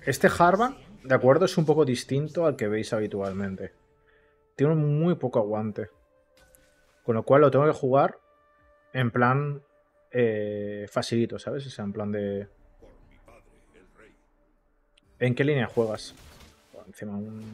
Este Harvan, de acuerdo, es un poco distinto al que veis habitualmente. Tiene muy poco aguante. Con lo cual lo tengo que jugar en plan facilito, ¿sabes? O sea, en plan de... ¿En qué línea juegas? Bueno, encima un...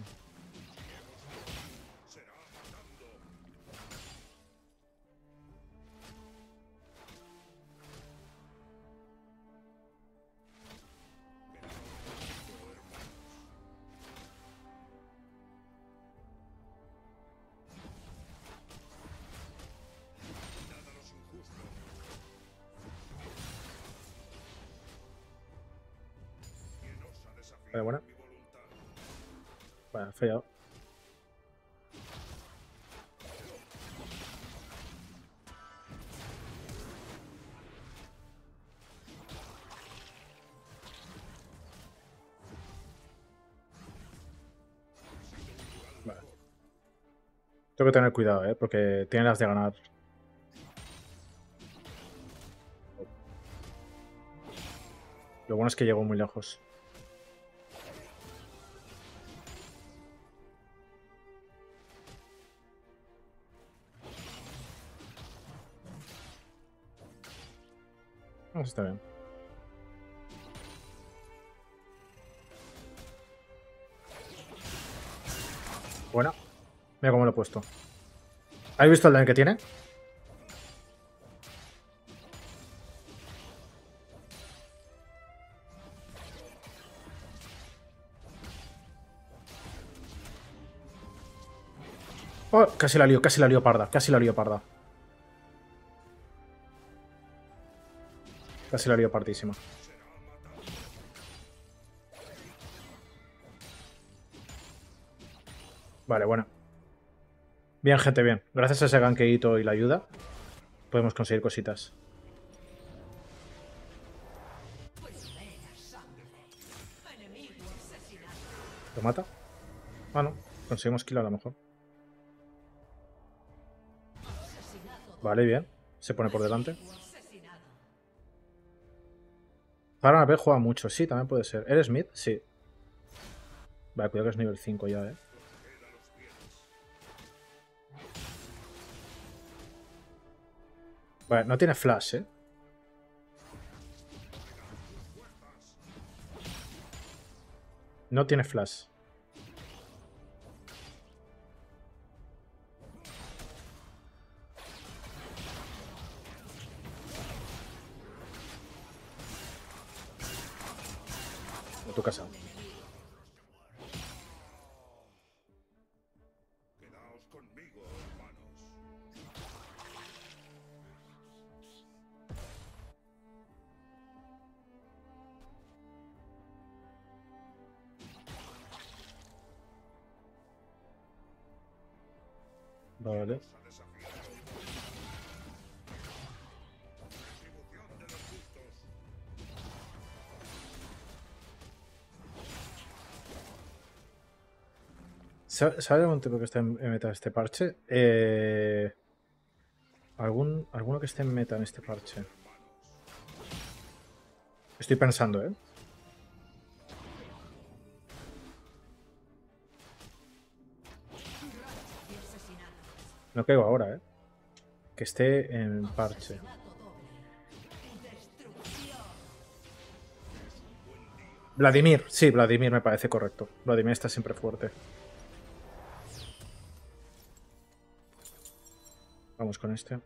Vale, bueno. Vale, fallado. Vale. Tengo que tener cuidado, ¿eh? Porque tiene las de ganar. Lo bueno es que llegó muy lejos. Está bien. Bueno. Mira cómo lo he puesto. ¿Habéis visto el daño que tiene? Oh, casi la lío parda, casi la lío parda. Casi la lío pardísima. Vale, bueno. Bien, gente, bien. Gracias a ese gankeito y la ayuda, podemos conseguir cositas. ¿Lo mata? Ah, no. Conseguimos kill a lo mejor. Vale, bien. Se pone por delante. Para AP juega mucho. Sí, también puede ser. ¿Eres mid? Sí. Vale, cuidado que es nivel 5 ya, eh. Vale, no tiene flash, eh. No tiene flash. De tu casa. Vale. ¿Sabes algún tipo que esté en meta este parche? ¿Alguno que esté en meta en este parche? Estoy pensando, ¿eh? No caigo ahora, ¿eh? Que esté en parche. Vladimir, sí, Vladimir me parece correcto. Vladimir está siempre fuerte. Vamos con este.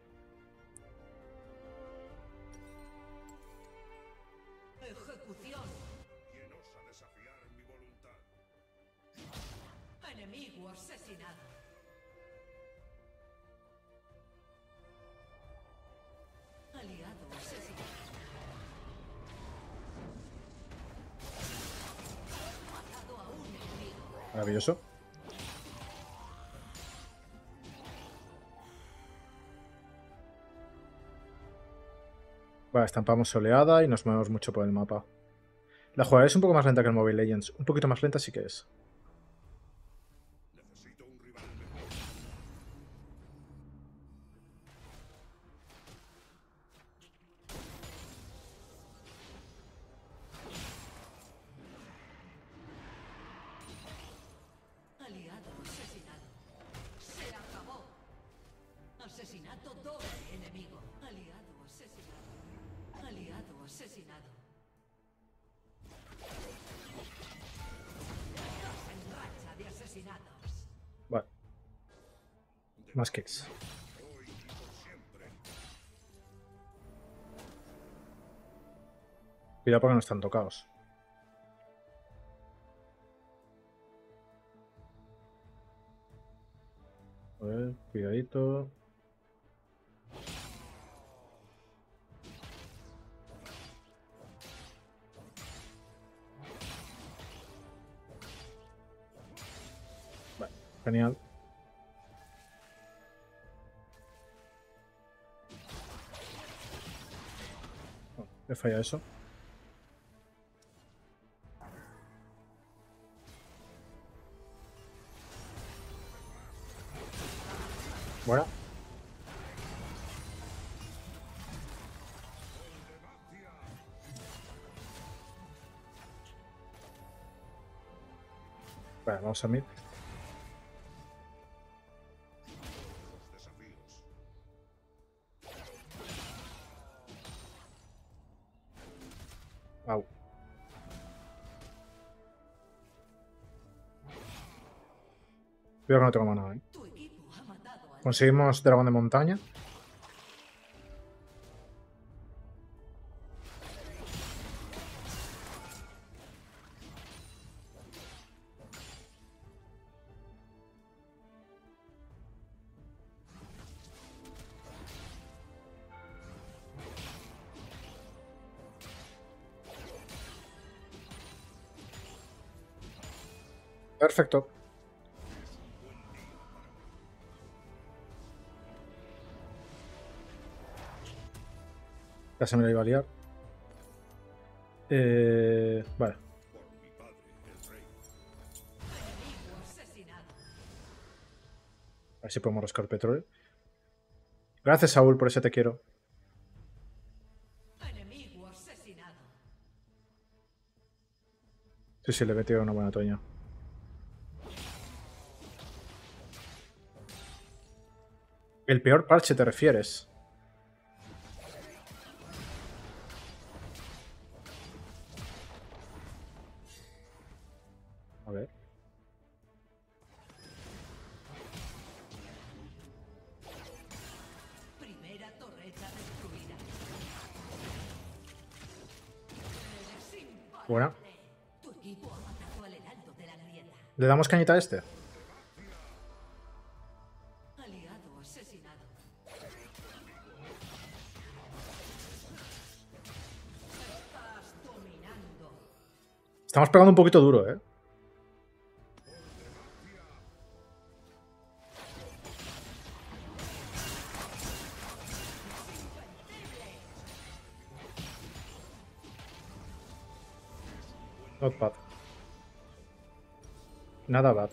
Maravilloso. Vale, estampamos oleada y nos movemos mucho por el mapa. La jugada es un poco más lenta que el Mobile Legends. Un poquito más lenta sí que es. Más kills. Cuidado porque no están tocados. A ver, cuidadito. Vale, genial. Oh, he fallado eso. Bueno. Vale, vamos a mid. Au. Cuidado que no tengo mana, ¿eh? Conseguimos dragón de montaña. Perfecto. Ya se me la iba a liar. Vale. A ver si podemos rascar petróleo. Gracias, Saúl, por ese te quiero. Sí, sí, le he metido una buena toña. ¿El peor parche te refieres? A ver. Buena. ¿Le damos cañita a este? Estamos pegando un poquito duro, ¿eh? Not bad. Nada bad.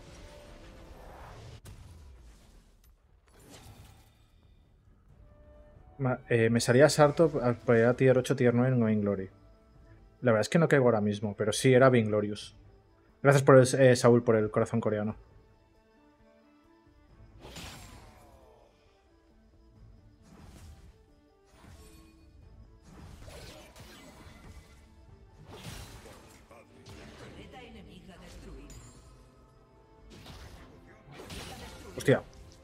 Me salía Sarto para tier 8, tier 9 en Vainglory. La verdad es que no caigo ahora mismo, pero sí era Vainglorious. Gracias por el, Saúl, por el corazón coreano. Hostia.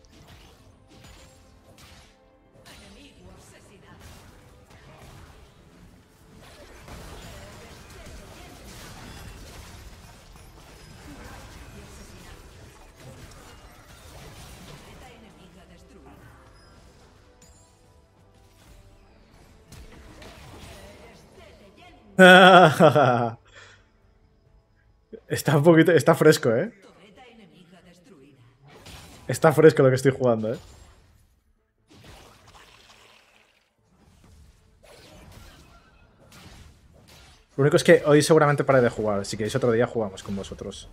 Está un poquito. Está fresco, ¿eh? Está fresco lo que estoy jugando, ¿eh? Lo único es que hoy seguramente paré de jugar. Si queréis otro día jugamos con vosotros.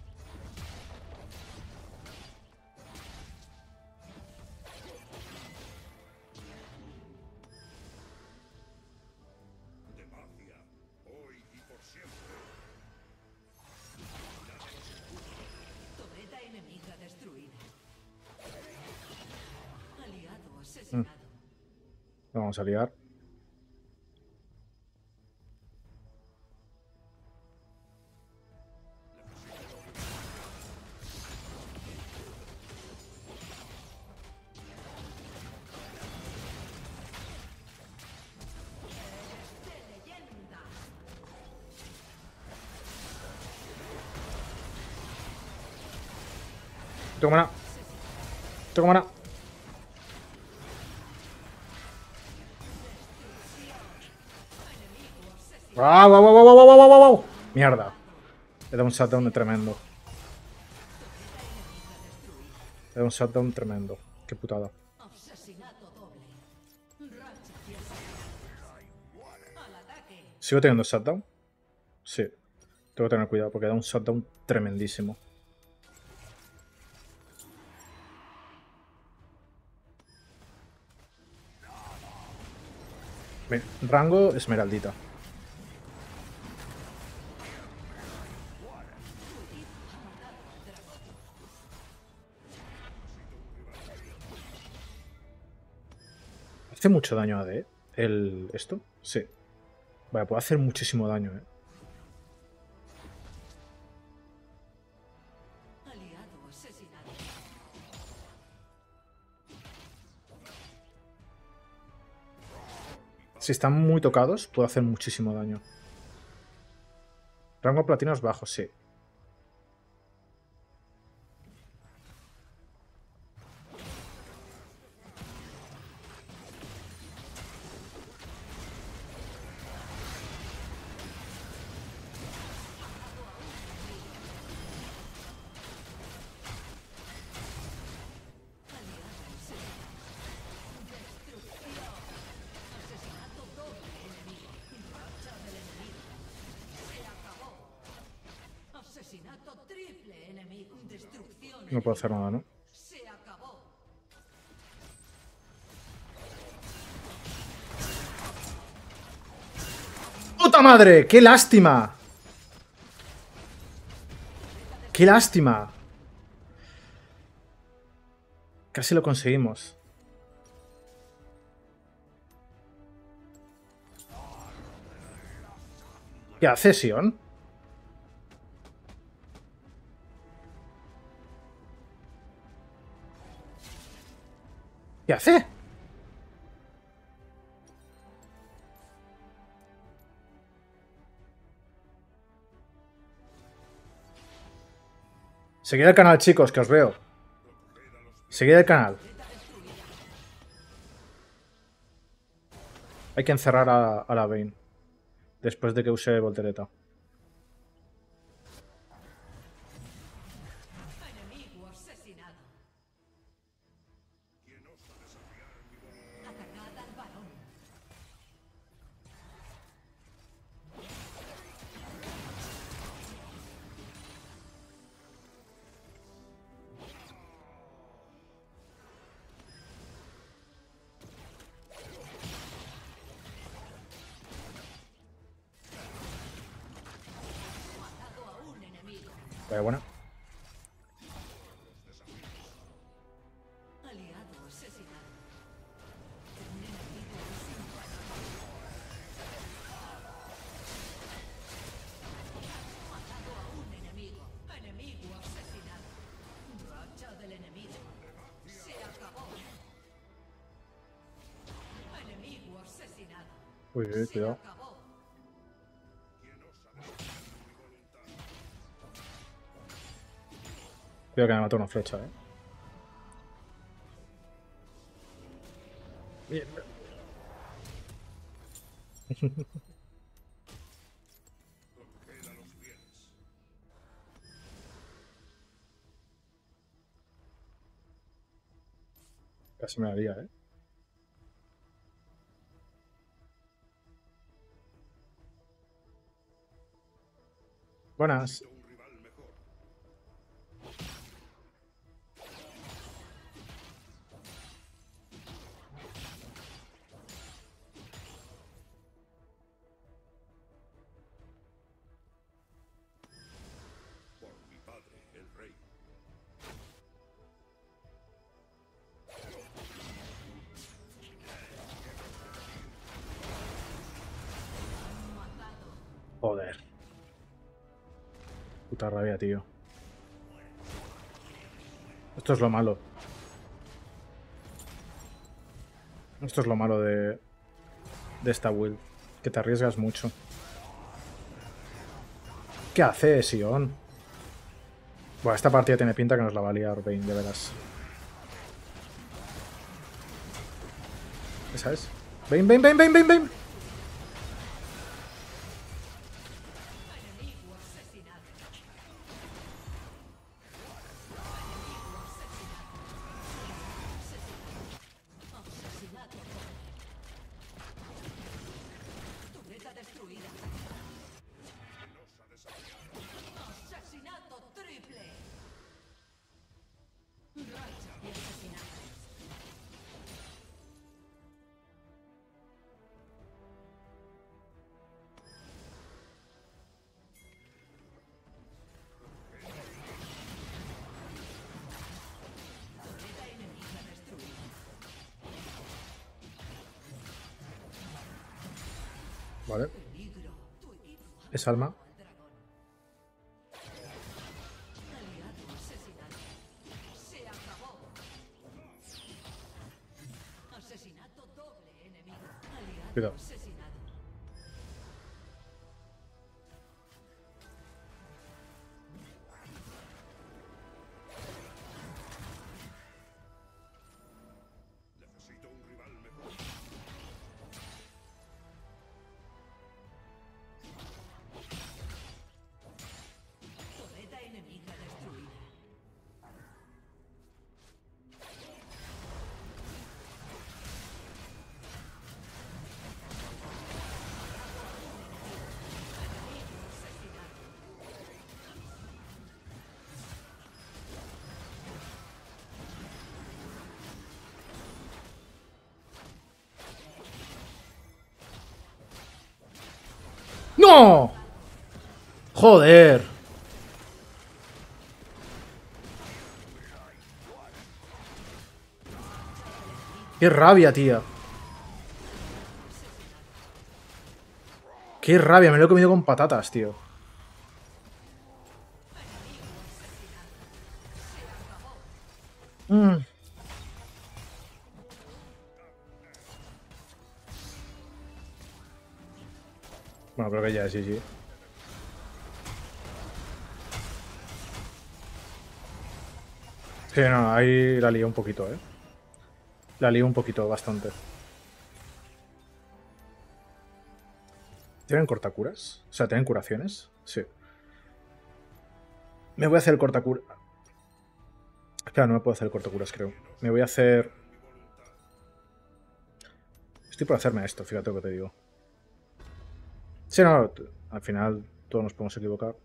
Vamos a liar. Tengo mana. Tengo mana. ¡Wow, wow, wow, wow, wow, wow, wow! Mierda. Le da un shutdown tremendo. Le da un shutdown tremendo. Qué putada. ¿Sigo teniendo shutdown? Sí. Tengo que tener cuidado porque da un shutdown tremendísimo. Bien, rango esmeraldita. ¿Hace mucho daño AD? ¿Esto? Sí. Vale, puede hacer muchísimo daño, ¿eh? Si están muy tocados, puede hacer muchísimo daño. Rango platino es bajo, sí. No puedo hacer nada, ¿no? ¡Puta madre! ¡Qué lástima! ¡Qué lástima! Casi lo conseguimos. ¿Qué hace, Sion? ¿Qué hace? Seguid el canal, chicos, que os veo. Seguid el canal. Hay que encerrar a la Vayne. Después de que use voltereta. Vaya buena. Uy, cuidado. Cuidado que me mató una flecha, eh. Bien. Casi me daría, eh. Buenas. Joder. Puta rabia, tío. Esto es lo malo. Esto es lo malo de esta build. Que te arriesgas mucho. ¿Qué hace, Sion? Bueno, esta partida tiene pinta que nos la va a liar Bane, de veras. ¿Esa es? Bane, Bane, Bane, Bane, Bane, Bane. Vale. Es alma. Cuidado. ¡No! ¡Joder! ¡Qué rabia, tía! ¡Qué rabia! Me lo he comido con patatas, tío. Bueno, creo que ya sí, sí. Sí, no, ahí la lié un poquito, ¿eh? La lié un poquito, bastante. ¿Tienen cortacuras? O sea, ¿tienen curaciones? Sí. Me voy a hacer el cortacuras. Espera, no me puedo hacer el cortacuras, creo. Me voy a hacer... Estoy por hacerme esto, fíjate lo que te digo. Sí, no, al final todos nos podemos equivocar.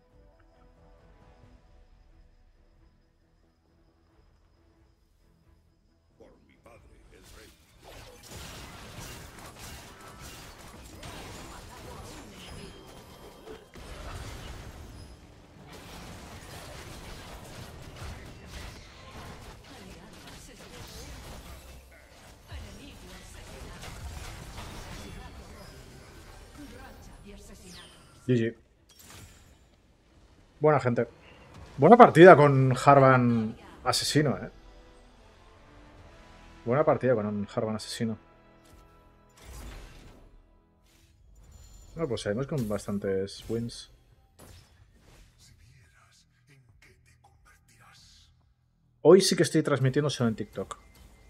GG. Buena gente. Buena partida con Harvan asesino, ¿eh? Buena partida con un Harvan asesino. Bueno, pues seguimos con bastantes wins. Hoy sí que estoy transmitiendo solo en TikTok.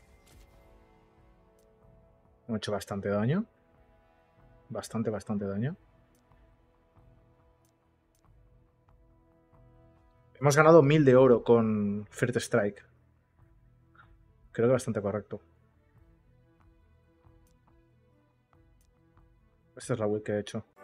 Me he hecho bastante daño. Bastante daño. Hemos ganado 1000 de oro con First Strike. Creo que bastante correcto. Esta es la build que he hecho.